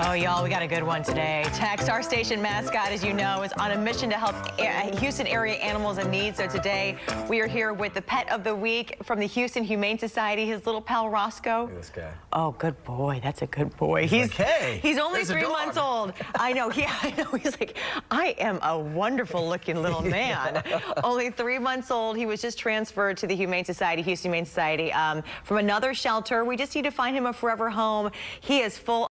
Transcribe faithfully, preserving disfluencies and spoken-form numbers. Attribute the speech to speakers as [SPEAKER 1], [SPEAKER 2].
[SPEAKER 1] Oh, y'all, we got a good one today. Tex, our station mascot, as you know, is on a mission to help Houston area animals in need. So today, we are here with the pet of the week from the Houston Humane Society, his little pal, Rosco.
[SPEAKER 2] This guy.
[SPEAKER 1] Oh, good boy. That's a good boy. He's,
[SPEAKER 2] he's like, hey,
[SPEAKER 1] he's only three months old. I know. Yeah, I know. He's like, I am a wonderful looking little man. Only three months old. He was just transferred to the Humane Society, Houston Humane Society, um, from another shelter. We just need to find him a forever home. He is full